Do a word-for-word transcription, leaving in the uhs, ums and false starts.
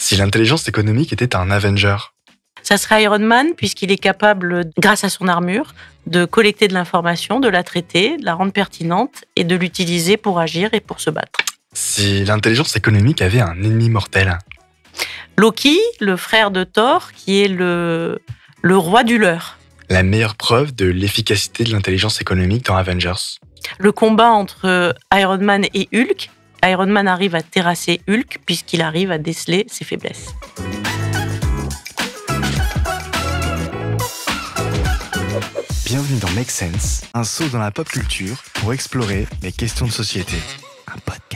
Si l'intelligence économique était un Avenger? Ça serait Iron Man, puisqu'il est capable, grâce à son armure, de collecter de l'information, de la traiter, de la rendre pertinente et de l'utiliser pour agir et pour se battre. Si l'intelligence économique avait un ennemi mortel? Loki, le frère de Thor, qui est le, le roi du leurre. La meilleure preuve de l'efficacité de l'intelligence économique dans Avengers? Le combat entre Iron Man et Hulk. Iron Man arrive à terrasser Hulk puisqu'il arrive à déceler ses faiblesses. Bienvenue dans Make Sense, un saut dans la pop culture pour explorer les questions de société. Un podcast.